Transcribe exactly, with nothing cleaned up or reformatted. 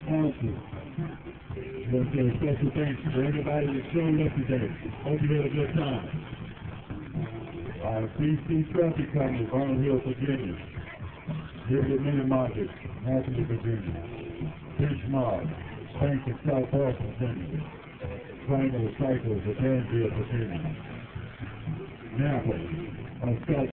sponsors. Want to say a special thanks for everybody that showed up today. Hope you had a good time. Our C C Traffic Company, Vernon Hills, Virginia. Gilbert Mini Market, Hackney, Virginia. Benchmark, Bank of South Park, Virginia. Triangle Cycles of Danville, Virginia. Napa, on South